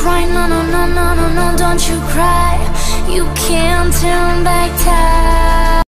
cry, no, no, no, no, no, no, don't you cry. You can't turn back time.